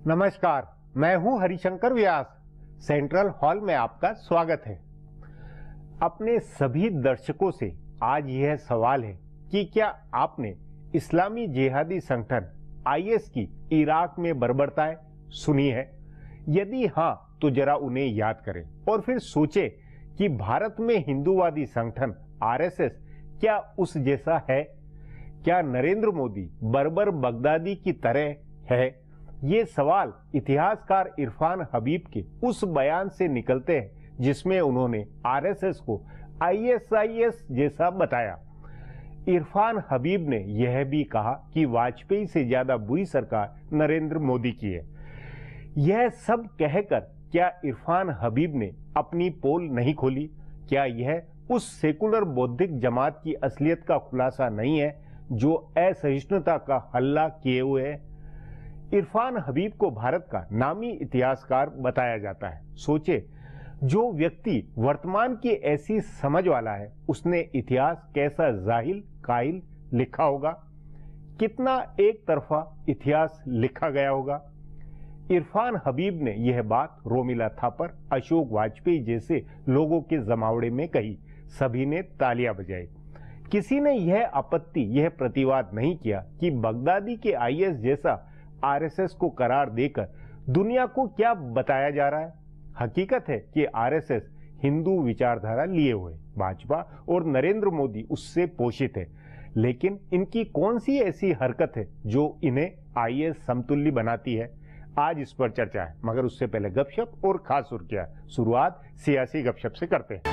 नमस्कार, मैं हूं हरि शंकर व्यास। सेंट्रल हॉल में आपका स्वागत है। अपने सभी दर्शकों से आज यह सवाल है कि क्या आपने इस्लामी जिहादी संगठन आईएस की इराक में बर्बरताएं सुनी है? यदि हां, तो जरा उन्हें याद करें और फिर सोचें कि भारत में हिंदूवादी संगठन आरएसएस क्या उस जैसा है? क्या नरेंद्र मोदी बर्बर बगदादी की तरह है? ये सवाल इतिहासकार इरफान हबीब के उस बयान से निकलते हैं जिसमें उन्होंने आरएसएस को आईएसआईएस जैसा बताया। इरफान हबीब ने यह भी कहा कि वाजपेयी से ज्यादा बुरी सरकार नरेंद्र मोदी की है। यह सब कहकर क्या इरफान हबीब ने अपनी पोल नहीं खोली? क्या यह उस सेकुलर बौद्धिक जमात की असलियत का खुलासा नहीं है जो असहिष्णुता का हल्ला किए हुए है? इरफान हबीब को भारत का नामी इतिहासकार बताया जाता है। सोचे, जो व्यक्ति वर्तमान की ऐसी समझ वाला है उसने इतिहास कैसा जाहिल काहिल लिखा होगा, कितना एक तरफा इतिहास लिखा गया होगा। इरफान हबीब ने यह बात रोमिला थापर, अशोक वाजपेयी जैसे लोगों के जमावड़े में कही। सभी ने तालियां बजाई। किसी ने यह आपत्ति, यह प्रतिवाद नहीं किया कि बगदादी के आईएस जैसा आरएसएस को करार देकर दुनिया को क्या बताया जा रहा है। हकीकत है कि आरएसएस हिंदू विचारधारा लिए हुए, भाजपा और नरेंद्र मोदी उससे पोषित है। लेकिन इनकी कौन सी ऐसी हरकत है जो इन्हें आईएस समतुल्य बनाती है? आज इस पर चर्चा है, मगर उससे पहले गपशप और खास सुर्खियां। शुरुआत सियासी गपशप से करते हैं।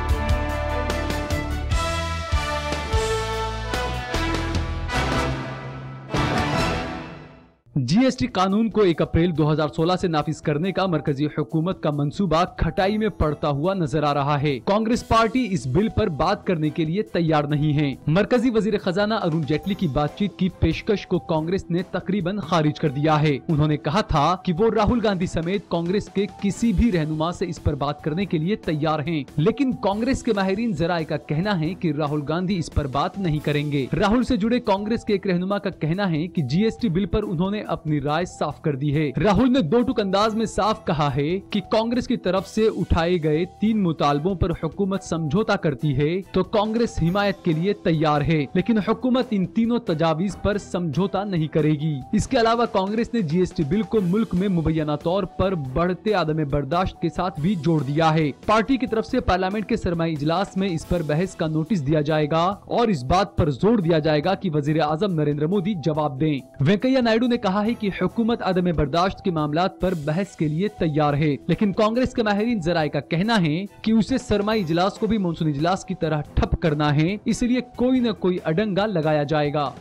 जीएसटी कानून को 1 अप्रैल 2016 से नाफिज करने का मरकजी हुकूमत का मंसूबा खटाई में पड़ता हुआ नजर आ रहा है। कांग्रेस पार्टी इस बिल पर बात करने के लिए तैयार नहीं है। मरकजी वजीर खजाना अरुण जेटली की बातचीत की पेशकश को कांग्रेस ने तकरीबन खारिज कर दिया है। उन्होंने कहा था कि वो राहुल गांधी समेत कांग्रेस के किसी भी रहनुमा से इस पर बात करने के लिए तैयार हैं। लेकिन कांग्रेस के माहिरीन जराए का कहना है कि राहुल गांधी इस पर बात नहीं करेंगे। राहुल से जुड़े कांग्रेस के एक रहनुमा का कहना है कि जीएसटी बिल पर उन्होंने अपनी राय साफ कर दी है। राहुल ने दो टूक अंदाज में साफ कहा है कि कांग्रेस की तरफ से उठाए गए 3 मुतालबों पर हुकूमत समझौता करती है तो कांग्रेस हिमायत के लिए तैयार है, लेकिन हुकूमत इन तीनों तजावीज पर समझौता नहीं करेगी। इसके अलावा कांग्रेस ने जीएसटी बिल को मुल्क में मुबैना तौर पर बढ़ते आदम बर्दाश्त के साथ भी जोड़ दिया है। पार्टी की तरफ से पार्लियामेंट के सरमाई इजलास में इस पर बहस का नोटिस दिया जाएगा और इस बात पर जोर दिया जाएगा कि वजीर आजम नरेंद्र मोदी जवाब दें। वेंकैया नायडू ने कहा है कि हुकूमत आदम बर्दाश्त के मामलात पर बहस के लिए तैयार है, लेकिन कांग्रेस के माहिरीन जराए का कहना है कि उसे सरमाई इजलास को भी मानसून इजलास की तरह ठप करना है, इसलिए कोई न कोई अडंगा लगाया जाएगा।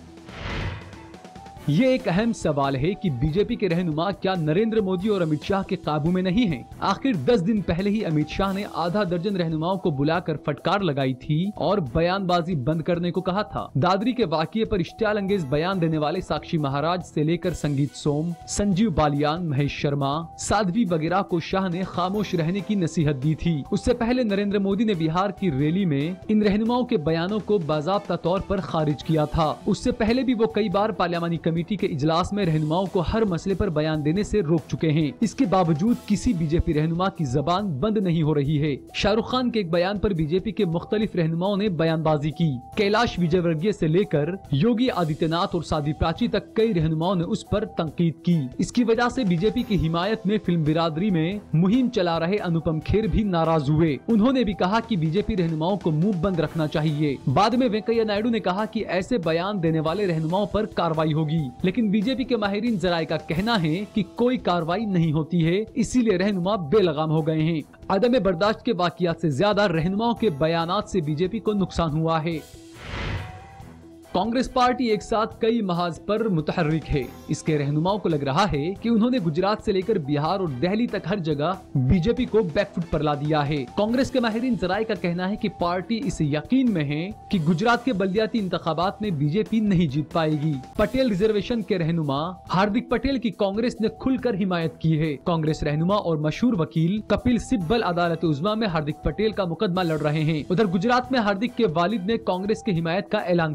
ये एक अहम सवाल है कि बीजेपी के रहनुमा क्या नरेंद्र मोदी और अमित शाह के काबू में नहीं हैं? आखिर 10 दिन पहले ही अमित शाह ने आधा दर्जन रहनुमाओं को बुलाकर फटकार लगाई थी और बयानबाजी बंद करने को कहा था। दादरी के वाकये पर इश्तियाल अंगेज बयान देने वाले साक्षी महाराज से लेकर संगीत सोम, संजीव बालियान, महेश शर्मा, साध्वी वगैरह को शाह ने खामोश रहने की नसीहत दी थी। उससे पहले नरेंद्र मोदी ने बिहार की रैली में इन रहनुमाओं के बयानों को बाज़ाब्ता तौर पर खारिज किया था। उससे पहले भी वो कई बार पार्लियामानी कमेटी के इजलास में रहनुमाओं को हर मसले पर बयान देने से रोक चुके हैं। इसके बावजूद किसी बीजेपी रहनुमा की जबान बंद नहीं हो रही है। शाहरुख खान के एक बयान पर बीजेपी के मुख्तलिफ रहनुमाओं ने बयानबाजी की। कैलाश विजयवर्गीय से लेकर योगी आदित्यनाथ और साध्वी प्राची तक कई रहनुमाओं ने उस पर तंकीद की। इसकी वजह से बीजेपी की हिमायत में फिल्म बिरादरी में मुहिम चला रहे अनुपम खेर भी नाराज हुए। उन्होंने भी कहा कि बीजेपी रहनुमाओं को मुंह बंद रखना चाहिए। बाद में वेंकैया नायडू ने कहा कि ऐसे बयान देने वाले रहनुमाओं पर कार्रवाई होगी, लेकिन बीजेपी के माहिरीन जराए का कहना है कि कोई कार्रवाई नहीं होती है, इसीलिए रहनुमा बेलगाम हो गए हैं। अदम बर्दाश्त के वाकयात से ज्यादा रहनुमाओं के बयानात से बीजेपी को नुकसान हुआ है। कांग्रेस पार्टी एक साथ कई महाज पर मुतहर्रिक है। इसके रहनुमाओं को लग रहा है कि उन्होंने गुजरात से लेकर बिहार और दिल्ली तक हर जगह बीजेपी को बैकफुट पर ला दिया है। कांग्रेस के माहिरीन जराए का कहना है कि पार्टी इस यकीन में है कि गुजरात के बल्दियाती इंतखाबात में बीजेपी नहीं जीत पाएगी। पटेल रिजर्वेशन के रहनुमा हार्दिक पटेल की कांग्रेस ने खुलकर हिमायत की है। कांग्रेस रहनुमा और मशहूर वकील कपिल सिब्बल अदालत उज़्मा में हार्दिक पटेल का मुकदमा लड़ रहे हैं। उधर गुजरात में हार्दिक के वालिद ने कांग्रेस की हिमायत का ऐलान किया है।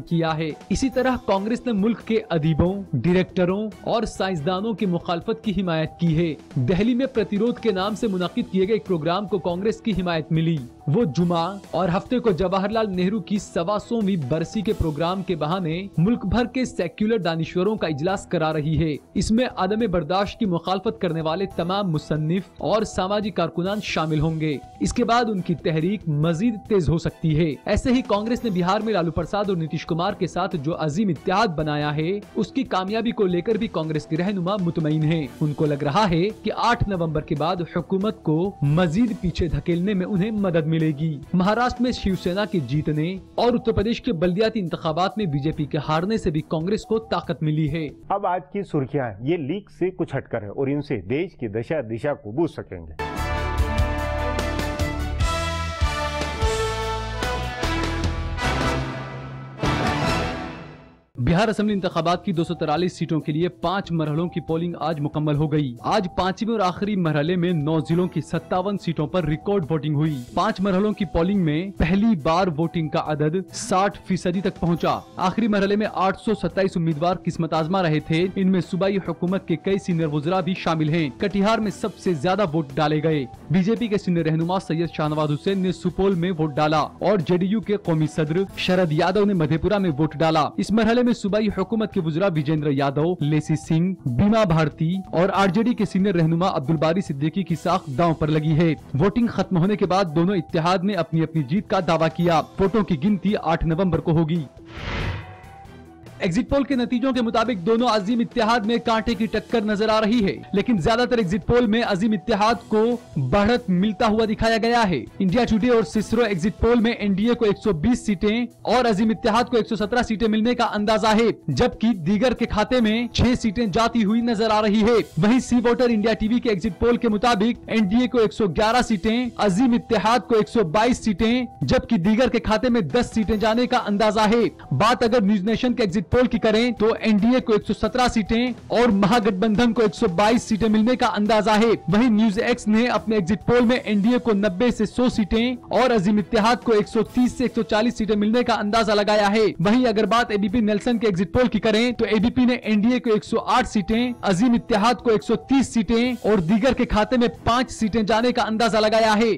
है। इसी तरह कांग्रेस ने मुल्क के अदीबों, डायरेक्टरों और साइंसदानों की मुखालफत की हिमायत की है। दिल्ली में प्रतिरोध के नाम से मुनाकिद किए गए एक प्रोग्राम को कांग्रेस की हिमायत मिली। वो जुमा और हफ्ते को जवाहरलाल नेहरू की 125वीं बरसी के प्रोग्राम के बहाने मुल्क भर के सेक्युलर दानिश्वरों का इजलास करा रही है। इसमें आदम बर्दाश्त की मुखालफत करने वाले तमाम मुसन्निफ और सामाजिक कारकुनान शामिल होंगे। इसके बाद उनकी तहरीक मजीद तेज हो सकती है। ऐसे ही कांग्रेस ने बिहार में लालू प्रसाद और नीतीश कुमार के साथ जो अजीम इत्तेहाद बनाया है, उसकी कामयाबी को लेकर भी कांग्रेस के रहनुमा मुतमईन हैं। उनको लग रहा है कि 8 नवंबर के बाद हुकूमत को मजीद पीछे धकेलने में उन्हें मदद मिलेगी। महाराष्ट्र में शिवसेना के जीतने और उत्तर प्रदेश के बल्दियाती इंतखाबात में बीजेपी के हारने से भी कांग्रेस को ताकत मिली है। अब आज की सुर्खियां ये लीक से कुछ हटकर है और इनसे देश की दशा दिशा को बूझ सकेंगे। बिहार असेंबली इंतखाबात की 243 सीटों के लिए 5 मरहलों की पोलिंग आज मुकम्मल हो गई। आज 5वें और आखिरी मरहले में 9 जिलों की 57 सीटों पर रिकॉर्ड वोटिंग हुई। 5 मरहलों की पोलिंग में पहली बार वोटिंग का अदद 60% तक पहुंचा। आखिरी मरहले में 827 उम्मीदवार किस्मत आजमा रहे थे। इनमें सूबाई हुकूमत के कई सीनियर वज़रा भी शामिल हैं। कटिहार में सबसे ज्यादा वोट डाले गए। बीजेपी के सीनियर रहनुमा सैयद शाहनवाज हुसैन ने सुपौल में वोट डाला और जेडीयू के कौमी सदर शरद यादव ने मधेपुरा में वोट डाला। इस मरहले में सूबाई हुकूमत के वज़रा विजेंद्र यादव, लेसी सिंह, बीमा भारती और आरजेडी के सीनियर रहनुमा अब्दुल बारी सिद्दीकी की साख दांव पर लगी है। वोटिंग खत्म होने के बाद दोनों इत्तेहाद ने अपनी अपनी जीत का दावा किया। वोटों की गिनती 8 नवंबर को होगी। एग्जिट पोल के नतीजों के मुताबिक दोनों अजीम इत्तेहाद में कांटे की टक्कर नजर आ रही है, लेकिन ज्यादातर एग्जिट पोल में अजीम इत्तेहाद को बढ़त मिलता हुआ दिखाया गया है। इंडिया टुडे और सिसरो एग्जिट पोल में एनडीए को 120 सीटें और अजीम इत्तेहाद को 117 सीटें मिलने का अंदाजा है, जबकि दीगर के खाते में 6 सीटें जाती हुई नजर आ रही है। वहीं सी वोटर इंडिया टीवी के एग्जिट पोल के मुताबिक एनडीए को 111 सीटें, अजीम इत्तेहाद को 122 सीटें, जबकि दीगर के खाते में 10 सीटें जाने का अंदाजा है। बात अगर न्यूज नेशन के एग्जिट पोल की करें तो एनडीए को 117 सीटें और महागठबंधन को 122 सीटें मिलने का अंदाजा है। वहीं न्यूज एक्स ने अपने एग्जिट पोल में एनडीए को 90 से 100 सीटें और अजीम इत्तेहाद को 130 से 140 सीटें मिलने का अंदाजा लगाया है। वहीं अगर बात एबीपी नेल्सन के एग्जिट पोल की करें तो एबीपी ने एनडीए को 108 सीटें, अजीम इत्तेहाद को 130 सीटें और दीगर के खाते में 5 सीटें जाने का अंदाजा लगाया है।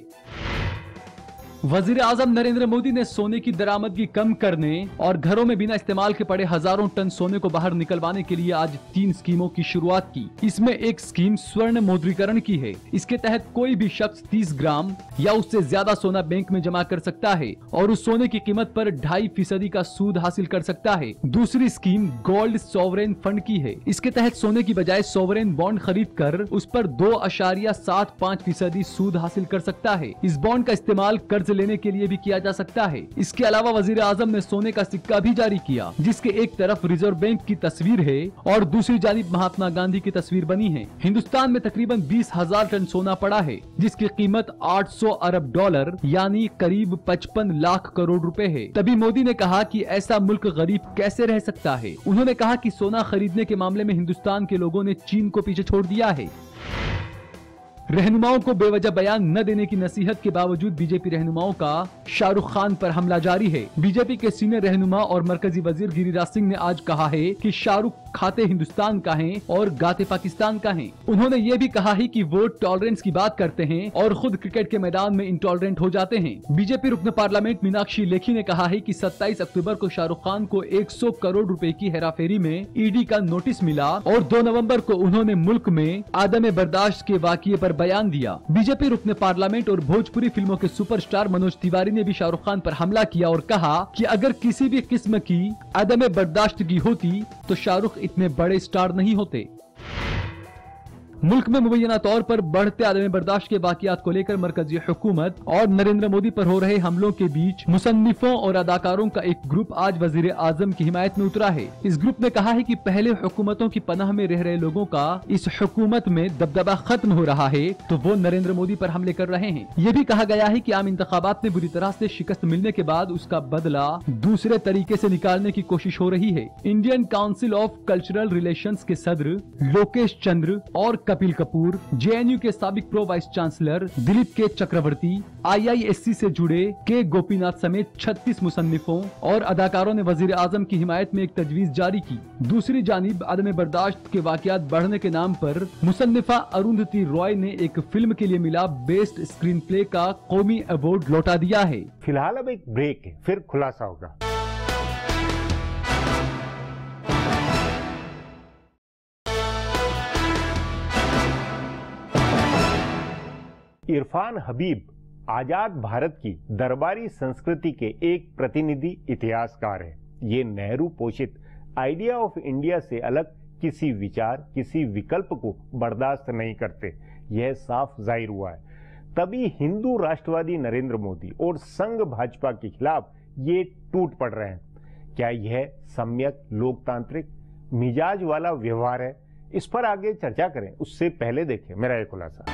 वजीर आजम नरेंद्र मोदी ने सोने की दरामदगी कम करने और घरों में बिना इस्तेमाल के पड़े हजारों टन सोने को बाहर निकलवाने के लिए आज 3 स्कीमों की शुरुआत की। इसमें एक स्कीम स्वर्ण मुद्रीकरण की है। इसके तहत कोई भी शख्स 30 ग्राम या उससे ज्यादा सोना बैंक में जमा कर सकता है और उस सोने की कीमत पर 2.5% का सूद हासिल कर सकता है। दूसरी स्कीम गोल्ड सॉवरेन फंड की है। इसके तहत सोने की बजाय सॉवरेन बॉन्ड खरीद कर उस पर 2.75% सूद हासिल कर सकता है। इस बॉन्ड का इस्तेमाल कर्ज लेने के लिए भी किया जा सकता है। इसके अलावा वजीर आजम ने सोने का सिक्का भी जारी किया, जिसके एक तरफ रिजर्व बैंक की तस्वीर है और दूसरी जानिब महात्मा गांधी की तस्वीर बनी है। हिंदुस्तान में तकरीबन 20,000 टन सोना पड़ा है, जिसकी कीमत 800 अरब डॉलर यानी करीब 55 लाख करोड़ रुपए है। तभी मोदी ने कहा कि ऐसा मुल्क गरीब कैसे रह सकता है। उन्होंने कहा कि सोना खरीदने के मामले में हिंदुस्तान के लोगों ने चीन को पीछे छोड़ दिया है। रहनुमाओं को बेवजह बयान न देने की नसीहत के बावजूद बीजेपी रहनुमाओं का शाहरुख खान पर हमला जारी है। बीजेपी के सीनियर रहनुमा और मरकजी वजीर गिरिराज सिंह ने आज कहा है कि शाहरुख खाते हिंदुस्तान का है और गाते पाकिस्तान का है। उन्होंने ये भी कहा है कि वो टॉलरेंस की बात करते हैं और खुद क्रिकेट के मैदान में इंटॉलरेंट हो जाते हैं। बीजेपी रुकन पार्लियामेंट मीनाक्षी लेखी ने कहा है कि 27 अक्टूबर को शाहरुख खान को 100 करोड़ रुपए की हेराफेरी में ईडी का नोटिस मिला और 2 नवंबर को उन्होंने मुल्क में आदम बर्दाश्त के वाक़ये पर बयान दिया। बीजेपी रुकने पार्लियामेंट और भोजपुरी फिल्मों के सुपरस्टार मनोज तिवारी ने भी शाहरुख खान पर हमला किया और कहा कि अगर किसी भी किस्म की अदम बर्दाश्तगी होती तो शाहरुख इतने बड़े स्टार नहीं होते। मुल्क में मुबैना तौर पर बढ़ते आदम बर्दाश्त के वाक़यात को लेकर मरकजी हुकूमत और नरेंद्र मोदी पर हो रहे हमलों के बीच मुसन्निफों और अदाकारों का एक ग्रुप आज वजीर आजम की हिमायत में उतरा है। इस ग्रुप ने कहा है कि पहले हुकूमतों की पनाह में रह रहे लोगों का इस हुकूमत में दबदबा खत्म हो रहा है तो वो नरेंद्र मोदी पर हमले कर रहे हैं। ये भी कहा गया है कि आम इंतखाबात में बुरी तरह से शिकस्त मिलने के बाद उसका बदला दूसरे तरीके से निकालने की कोशिश हो रही है। Indian Council of Cultural Relations के सदर लोकेश चंद्र और कपिल कपूर, जेएनयू के साबिक प्रो वाइस चांसलर दिलीप के चक्रवर्ती, आईआईएससी से जुड़े के गोपीनाथ समेत 36 मुसन्निफों और अदाकारों ने वजीर आजम की हिमायत में एक तजवीज जारी की। दूसरी जानिब अदम बर्दाश्त के वाकयात बढ़ने के नाम पर मुसन्निफा अरुंधति रॉय ने एक फिल्म के लिए मिला बेस्ट स्क्रीन प्ले का कौमी अवार्ड लौटा दिया है। फिलहाल अब एक ब्रेक है, फिर खुलासा होगा। इरफान हबीब आजाद भारत की दरबारी संस्कृति के एक प्रतिनिधि इतिहासकार है। ये नेहरू पोषित आइडिया ऑफ इंडिया से अलग किसी विचार, किसी विकल्प को बर्दाश्त नहीं करते। यह साफ जाहिर हुआ है। तभी हिंदू राष्ट्रवादी नरेंद्र मोदी और संघ भाजपा के खिलाफ ये टूट पड़ रहे हैं। क्या यह सम्यक लोकतांत्रिक मिजाज वाला व्यवहार है? इस पर आगे चर्चा करें, उससे पहले देखें मेरा एक खुलासा।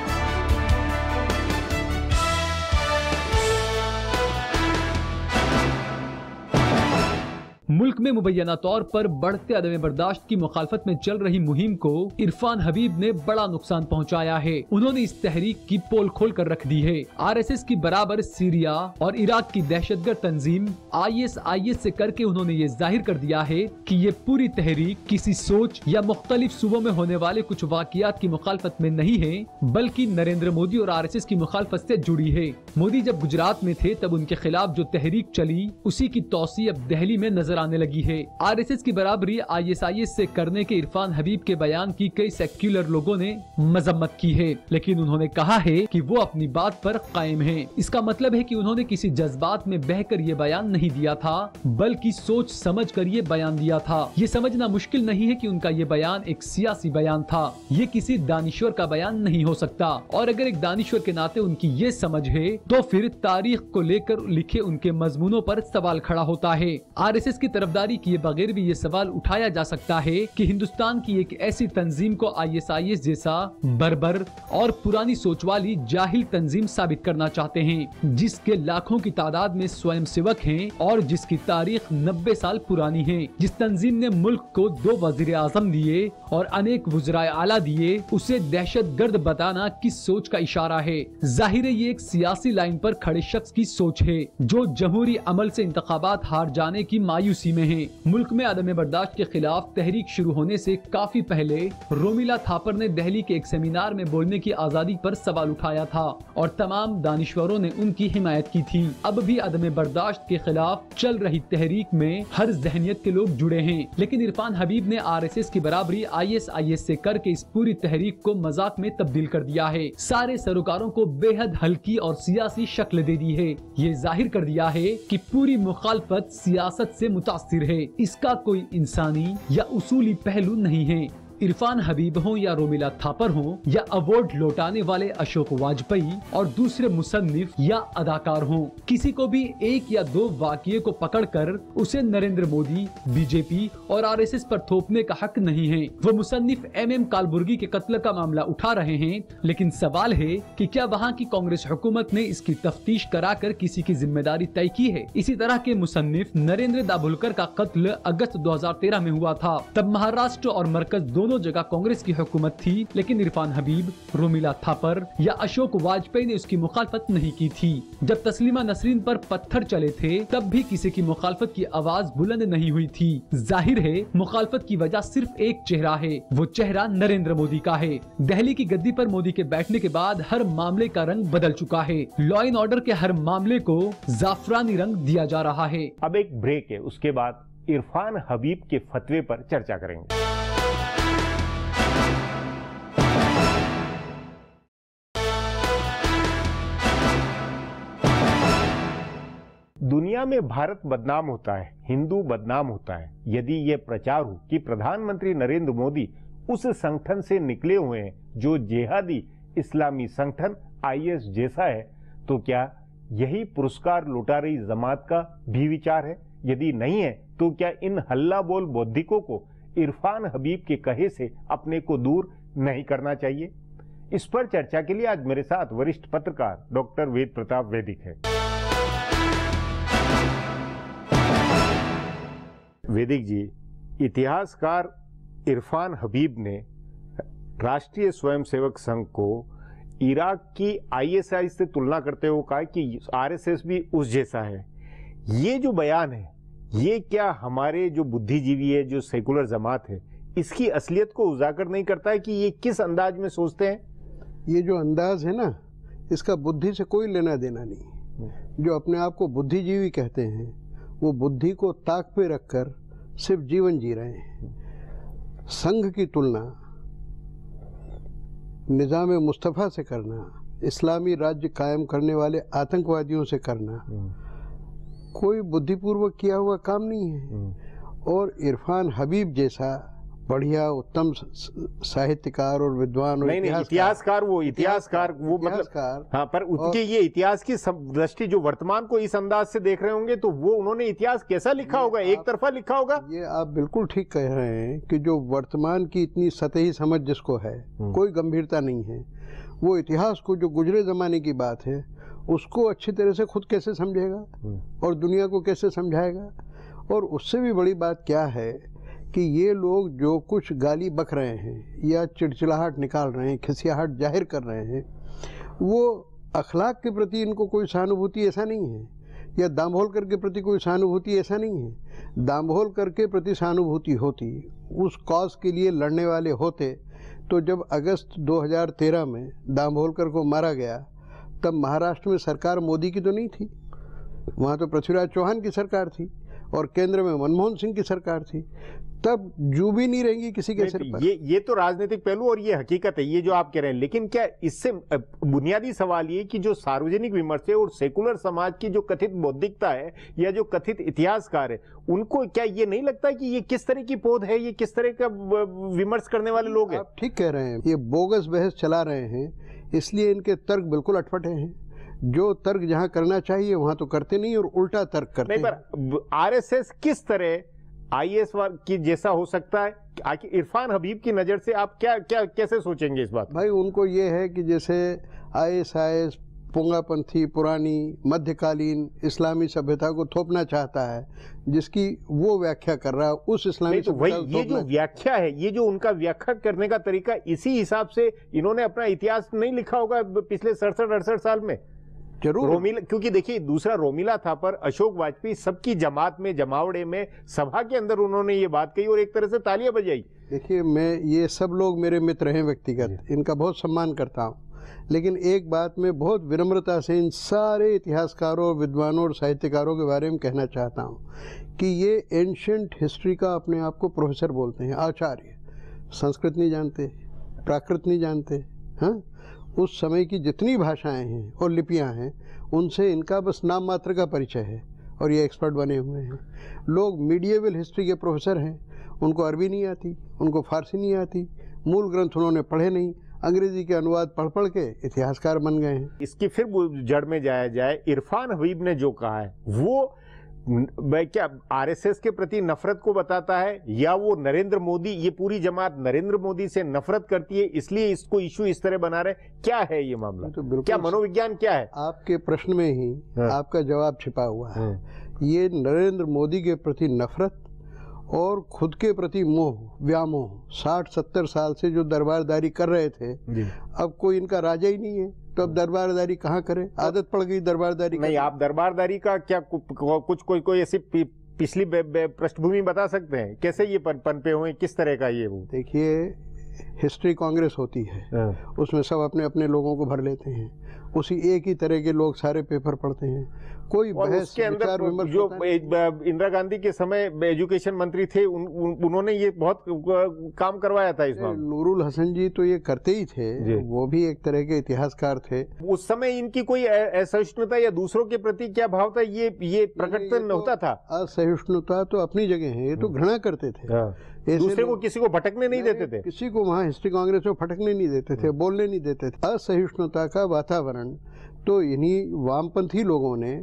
मुल्क में मुबैना तौर पर बढ़ते अदम बर्दाश्त की मुखालफत में चल रही मुहिम को इरफान हबीब ने बड़ा नुकसान पहुंचाया है। उन्होंने इस तहरीक की पोल खोल कर रख दी है। आरएसएस की बराबर सीरिया और इराक की दहशतगर्द तंजीम आईएस से करके उन्होंने ये जाहिर कर दिया है कि ये पूरी तहरीक किसी सोच या मुख्तलिफ सूबों में होने वाले कुछ वाकयात की मुखालफत में नहीं है, बल्कि नरेंद्र मोदी और आरएसएस की मुखालफत से जुड़ी है। मोदी जब गुजरात में थे तब उनके खिलाफ जो तहरीक चली उसी की तौसी अब दिल्ली में नजर आने लगी है। आरएसएस की बराबरी आईएस से करने के इरफान हबीब के बयान की कई सेक्युलर लोगों ने मजम्मत की है, लेकिन उन्होंने कहा है कि वो अपनी बात पर कायम हैं। इसका मतलब है कि उन्होंने किसी जज्बात में बहकर ये बयान नहीं दिया था, बल्कि सोच समझ कर ये बयान दिया था। ये समझना मुश्किल नहीं है कि उनका ये बयान एक सियासी बयान था। ये किसी दानिश्वर का बयान नहीं हो सकता, और अगर एक दानिश्वर के नाते उनकी ये समझ है तो फिर तारीख को लेकर लिखे उनके मजमूनों पर सवाल खड़ा होता है। आरएसएस की तरफदारी किए बगैर भी ये सवाल उठाया जा सकता है कि हिंदुस्तान की एक ऐसी तंजीम को आईएस जैसा बर्बर और पुरानी सोच वाली जाहिल तंजीम साबित करना चाहते हैं, जिसके लाखों की तादाद में स्वयंसेवक हैं और जिसकी तारीख 90 साल पुरानी है। जिस तंजीम ने मुल्क को 2 वजीर आजम दिए और अनेक वज़राए आला दिए, उसे दहशतगर्द बताना किस सोच का इशारा है? जाहिर है ये एक सियासी लाइन पर खड़े शख्स की सोच है, जो जमहूरी अमल से इंतखाबात हार जाने की मायूसी में है। मुल्क में अदम बर्दाश्त के खिलाफ तहरीक शुरू होने से काफी पहले रोमिला थापर ने दिल्ली के एक सेमिनार में बोलने की आजादी पर सवाल उठाया था और तमाम दानिश्वरों ने उनकी हिमायत की थी। अब भी अदम बर्दाश्त के खिलाफ चल रही तहरीक में हर जहनियत के लोग जुड़े हैं, लेकिन इरफान हबीब ने आरएसएस की बराबरी आईएस से करके इस पूरी तहरीक को मजाक में तब्दील कर दिया है। सारे सरोकारों को बेहद हल्की और सियासी शक्ल दे दी है। ये जाहिर कर दिया है कि पूरी मुखालफत सियासत से मुतासिर है। इसका कोई इंसानी या उसूली पहलू नहीं है। इरफान हबीब हों या रोमिला थापर हों या अवार्ड लौटाने वाले अशोक वाजपेयी और दूसरे मुसन्निफ या अदाकार हों, किसी को भी एक या 2 वाक़ये को पकड़कर उसे नरेंद्र मोदी, बीजेपी और आरएसएस पर थोपने का हक नहीं है। वो मुसन्निफ एमएम कालबुर्गी के कत्ल का मामला उठा रहे हैं, लेकिन सवाल है कि क्या वहाँ की कांग्रेस हुकूमत ने इसकी तफ्तीश कराकर किसी की जिम्मेदारी तय की है? इसी तरह के मुसन्निफ नरेंद्र दाभोलकर का कत्ल अगस्त 2013 में हुआ था। तब महाराष्ट्र और मरकज दोनों जगह कांग्रेस की हुकूमत थी, लेकिन इरफान हबीब, रोमिला थापर या अशोक वाजपेयी ने उसकी मुखालफत नहीं की थी। जब तस्लीमा नसरीन पर पत्थर चले थे तब भी किसी की मुखालफत की आवाज बुलंद नहीं हुई थी। जाहिर है मुखालफत की वजह सिर्फ एक चेहरा है, वो चेहरा नरेंद्र मोदी का है। दिल्ली की गद्दी पर मोदी के बैठने के बाद हर मामले का रंग बदल चुका है। लॉ एंड ऑर्डर के हर मामले को जाफरानी रंग दिया जा रहा है। अब एक ब्रेक है, उसके बाद इरफान हबीब के फतवे पर चर्चा करेंगे। दुनिया में भारत बदनाम होता है, हिंदू बदनाम होता है, यदि यह प्रचार हो कि प्रधानमंत्री नरेंद्र मोदी उस संगठन से निकले हुए हैं जो जिहादी इस्लामी संगठन आईएस जैसा है, तो क्या यही पुरस्कार लौटा रही जमात का भी विचार है? यदि नहीं है तो क्या इन हल्ला बोल बौद्धिकों को इरफान हबीब के कहे से अपने को दूर नहीं करना चाहिए? इस पर चर्चा के लिए आज मेरे साथ वरिष्ठ पत्रकार डॉक्टर वेद प्रताप वैदिक है। वैदिक जी, इतिहासकार इरफान हबीब ने राष्ट्रीय स्वयंसेवक संघ को इराक की आईएसआई से तुलना करते हुए कहा कि आरएसएस भी उस जैसा है। ये जो बयान है, ये क्या हमारे जो बुद्धिजीवी है, जो सेकुलर जमात है, इसकी असलियत को उजागर नहीं करता है कि ये किस अंदाज में सोचते हैं? ये जो अंदाज है ना, इसका बुद्धि से कोई लेना देना नहीं। जो अपने आप को बुद्धिजीवी कहते हैं, वो बुद्धि को ताक पे रखकर सिर्फ जीवन जी रहे हैं। संघ की तुलना निजाम मुस्तफ़ा से करना, इस्लामी राज्य कायम करने वाले आतंकवादियों से करना, कोई बुद्धिपूर्वक किया हुआ काम नहीं है। और इरफान हबीब जैसा बढ़िया उत्तम साहित्यकार और विद्वान और इतिहासकार वो मतलब हाँ, पर उनके ये इतिहास की दृष्टि जो वर्तमान को इस अंदाज से देख रहे होंगे, तो वो उन्होंने इतिहास कैसा लिखा होगा? एक तरफा लिखा होगा। ये आप बिल्कुल ठीक कह रहे हैं कि जो वर्तमान की इतनी सतही समझ जिसको है, कोई गंभीरता नहीं है, वो इतिहास को जो गुजरे जमाने की बात है उसको अच्छी तरह से खुद कैसे समझेगा और दुनिया को कैसे समझाएगा। और उससे भी बड़ी बात क्या है कि ये लोग जो कुछ गाली बक रहे हैं या चिड़चिड़ाहट निकाल रहे हैं, खिसियाहट जाहिर कर रहे हैं, वो अखलाक के प्रति इनको कोई सहानुभूति ऐसा नहीं है, या दाम्भोलकर के प्रति कोई सहानुभूति ऐसा नहीं है। दाम्भोलकर के प्रति सहानुभूति होती, उस कॉज के लिए लड़ने वाले होते, तो जब अगस्त 2013 में दाम्भोलकर को मारा गया, तब महाराष्ट्र में सरकार मोदी की तो नहीं थी, वहाँ तो पृथ्वीराज चौहान की सरकार थी और केंद्र में मनमोहन सिंह की सरकार थी। तब जू भी नहीं रहेंगी किसी के सिर पर। ये तो राजनीतिक पहलू और ये हकीकत है, ये जो आप कह रहे हैं। लेकिन क्या इससे बुनियादी सवाल ये कि जो सार्वजनिक विमर्श है और सेकुलर समाज की जो कथित बौद्धिकता है या जो कथित इतिहासकार है, उनको क्या ये नहीं लगता कि ये किस तरह की पौध है, ये किस तरह का विमर्श करने वाले लोग हैं? आप ठीक कह रहे हैं, ये बोगस बहस चला रहे हैं, इसलिए इनके तर्क बिल्कुल अटपटे हैं। जो तर्क जहां करना चाहिए वहां तो करते नहीं और उल्टा तर्क करते हैं। पर आरएसएस किस तरह आईएस की जैसा हो सकता है? आखिर इरफान हबीब की नजर से आप क्या कैसे सोचेंगे इस बात? भाई उनको ये है कि जैसे आईएसआईएस पोंगापंथी पुरानी मध्यकालीन इस्लामी सभ्यता को थोपना चाहता है, जिसकी वो व्याख्या कर रहा है उस इस्लामी तो वही ये जो व्याख्या है, ये जो उनका व्याख्या करने का तरीका, इसी हिसाब से इन्होंने अपना इतिहास नहीं लिखा होगा पिछले 67-68 साल में। जरूर रोमिला, क्योंकि देखिए दूसरा रोमिला था, पर अशोक वाजपेयी सबकी जमात में, जमावड़े में, सभा के अंदर उन्होंने ये बात कही और एक तरह से तालियां बजाई। देखिए, मैं ये सब लोग मेरे मित्र हैं व्यक्तिगत, इनका बहुत सम्मान करता हूँ, लेकिन एक बात मैं बहुत विनम्रता से इन सारे इतिहासकारों, विद्वानों और साहित्यकारों के बारे में कहना चाहता हूँ कि ये एंशिएंट हिस्ट्री का अपने आप को प्रोफेसर बोलते हैं, आचार्य, संस्कृत नहीं जानते, प्राकृत नहीं जानते, हाँ, उस समय की जितनी भाषाएं हैं और लिपियां हैं उनसे इनका बस नाम मात्र का परिचय है और ये एक्सपर्ट बने हुए हैं। लोग मीडिएवल हिस्ट्री के प्रोफेसर हैं, उनको अरबी नहीं आती, उनको फारसी नहीं आती, मूल ग्रंथ उन्होंने पढ़े नहीं, अंग्रेजी के अनुवाद पढ़ पढ़ के इतिहासकार बन गए हैं। इसकी फिर जड़ में जाया जाए, इरफान हबीब ने जो कहा है वो क्या आरएसएस के प्रति नफरत को बताता है, या वो नरेंद्र मोदी, ये पूरी जमात नरेंद्र मोदी से नफरत करती है इसलिए इसको इशू इस तरह बना रहे? क्या है ये मामला? तो क्या मनोविज्ञान क्या है? आपके प्रश्न में ही आपका जवाब छिपा हुआ है। ये नरेंद्र मोदी के प्रति नफरत और खुद के प्रति मोह, व्यामोह, 60-70 साल से जो दरबारदारी कर रहे थे, अब कोई इनका राजा ही नहीं है, तो अब दरबारदारी कहाँ करें? आदत पड़ गई दरबारदारी। नहीं, आप दरबारदारी का क्या कुछ कोई ऐसी पिछली पृष्ठभूमि बता सकते हैं? कैसे ये पनपे हुए, किस तरह का ये? वो देखिए, हिस्ट्री कांग्रेस होती है, उसमें सब अपने अपने लोगों को भर लेते हैं, उसी एक ही तरह के लोग सारे पेपर पढ़ते हैं, कोई बहस विचार विमर्श। जो इंदिरा गांधी के समय एजुकेशन मंत्री थे, उन्होंने ये बहुत काम करवाया था इस मामले। नूरुल हसन जी तो ये करते ही थे, वो भी एक तरह के इतिहासकार थे। उस समय इनकी कोई असहिष्णुता या दूसरों के प्रति क्या भाव था, ये प्रकट होता था? असहिष्णुता तो अपनी जगह है, ये तो घृणा करते थे, दूसरे को किसी को भटकने नहीं देते थे, किसी को वहाँ हिस्ट्री कांग्रेस में भटकने नहीं देते थे, बोलने नहीं देते थे। असहिष्णुता का वातावरण तो इन्हीं वामपंथी लोगों ने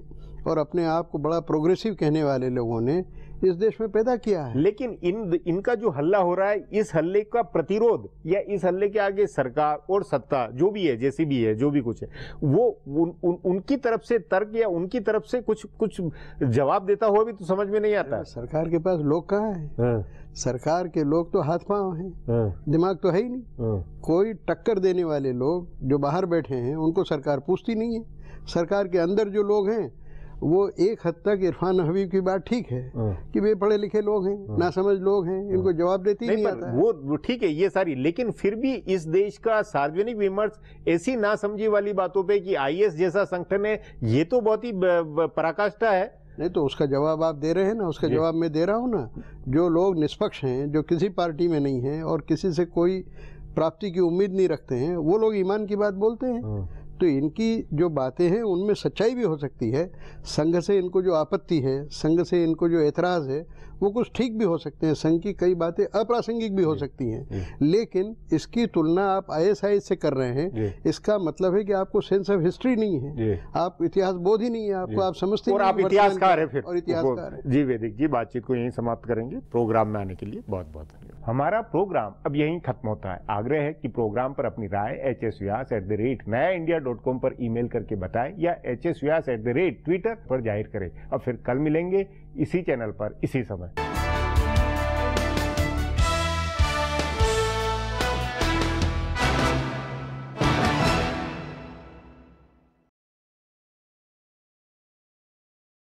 और अपने आप को बड़ा प्रोग्रेसिव कहने वाले लोगों ने इस देश में पैदा किया है। लेकिन इनका जो हल्ला हो रहा है, इस हल्ले का प्रतिरोध या इस हल्ले के आगे सरकार और सत्ता जो भी है, जैसी भी है, जो भी कुछ है, वो उनकी तरफ से तर्क या उनकी तरफ से कुछ जवाब देता हुआ भी तो समझ में नहीं आता। सरकार के पास लोग कहाँ हैं? सरकार के लोग तो हाथ पांव हैं, दिमाग तो है ही नहीं। कोई टक्कर देने वाले लोग जो बाहर बैठे हैं उनको सरकार पूछती नहीं है। सरकार के अंदर जो लोग हैं वो एक हद तक इरफान हबीब की बात ठीक है कि वे पढ़े लिखे लोग हैं, नासमझ लोग हैं, इनको जवाब देती नहीं आता है। वो ठीक है ये सारी, लेकिन फिर भी इस देश का सार्वजनिक विमर्श ऐसी नासमझी वाली बातों पे कि आईएस जैसा संगठन है, ये तो बहुत ही पराकाष्ठा है। नहीं तो उसका जवाब आप दे रहे हैं ना, उसका जवाब मैं दे रहा हूँ ना। जो लोग निष्पक्ष हैं, जो किसी पार्टी में नहीं हैं और किसी से कोई प्राप्ति की उम्मीद नहीं रखते हैं, वो लोग ईमान की बात बोलते हैं। तो इनकी जो बातें हैं उनमें सच्चाई भी हो सकती है। संघ से इनको जो आपत्ति है, संघ से इनको जो एतराज़ है, वो कुछ ठीक भी हो सकते हैं। संघ की कई बातें अप्रासंगिक भी हो सकती हैं, लेकिन इसकी तुलना आप आईएसआईएस से कर रहे हैं, इसका मतलब है कि आपको सेंस ऑफ हिस्ट्री नहीं है, आप इतिहास बोध ही नहीं है आपको, आप समझते नहीं, और आप इतिहासकार है फिर। और इतिहासकार है। जी वैदिक जी, बातचीत को यहीं समाप्त करेंगे। प्रोग्राम में आने के लिए बहुत बहुत धन्यवाद। हमारा प्रोग्राम अब यहीं खत्म होता है। आग्रह है कि प्रोग्राम पर अपनी राय hsvyas@nayaindia.com पर ईमेल करके बताएं या hsvyas@twitter पर जाहिर करें। और फिर कल मिलेंगे इसी चैनल पर इसी समय।